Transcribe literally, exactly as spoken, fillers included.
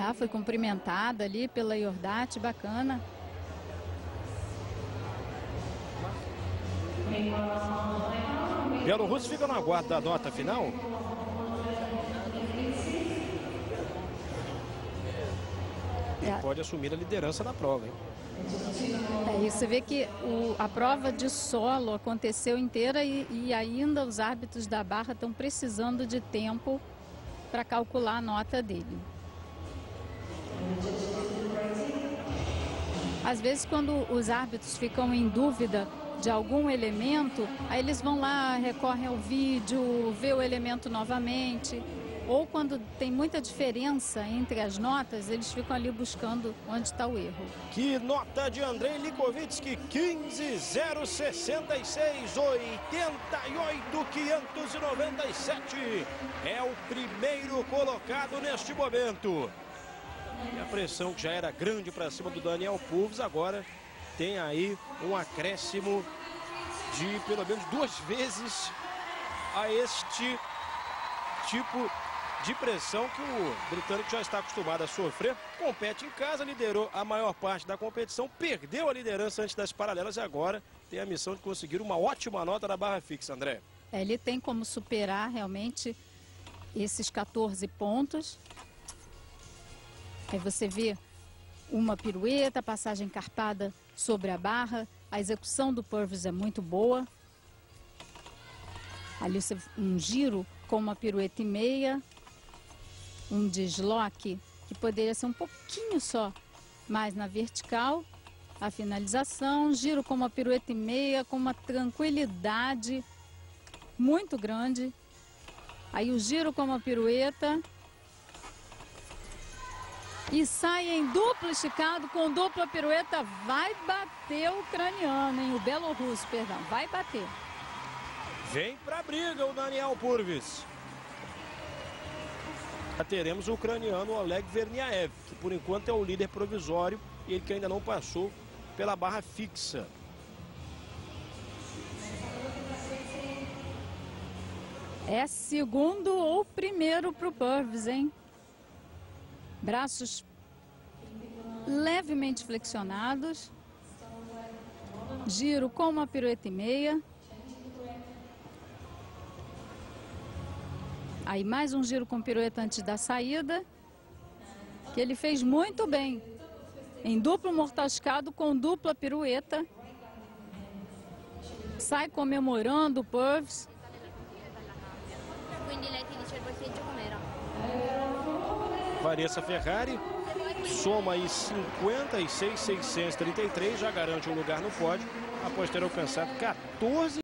Ah, foi cumprimentada ali pela Iordate, bacana. Bielorrusso fica no aguardo da nota final. E É. pode assumir a liderança da prova, hein? É, e você vê que o, a prova de solo aconteceu inteira e, e ainda os árbitros da barra estão precisando de tempo para calcular a nota dele. Às vezes, quando os árbitros ficam em dúvida de algum elemento, aí eles vão lá, recorrem ao vídeo, vê o elemento novamente. Ou quando tem muita diferença entre as notas, eles ficam ali buscando onde está o erro. Que nota de Andrei Likovitsky, quinze zero sessenta e seis, oitenta e oito quinhentos e noventa e sete. É o primeiro colocado neste momento. E a pressão que já era grande para cima do Daniel Purvis, agora tem aí um acréscimo de pelo menos duas vezes a este tipo de pressão que o britânico já está acostumado a sofrer. Compete em casa, liderou a maior parte da competição, perdeu a liderança antes das paralelas e agora tem a missão de conseguir uma ótima nota na barra fixa, André. É, ele tem como superar realmente esses quatorze pontos. Aí você vê uma pirueta, passagem carpada sobre a barra. A execução do Purvis é muito boa. Ali você, um giro com uma pirueta e meia. Um desloque que poderia ser um pouquinho só mais na vertical. A finalização, giro com uma pirueta e meia, com uma tranquilidade muito grande. Aí o giro com uma pirueta. E sai em duplo esticado, com dupla pirueta, vai bater o ucraniano, hein? O belorrusso, perdão, vai bater. Vem pra briga o Daniel Purvis. Já teremos o ucraniano Oleg Verniaev, que por enquanto é o líder provisório e ele que ainda não passou pela barra fixa. É segundo ou primeiro para o Purvis, hein? Braços levemente flexionados. Giro com uma pirueta e meia. Aí mais um giro com pirueta antes da saída, que ele fez muito bem. Em duplo mortal escado com dupla pirueta. Sai comemorando o Purvis. Vanessa Ferrari soma aí cinquenta e seis mil seiscentos e trinta e três, já garante um lugar no pódio, após ter alcançado quatorze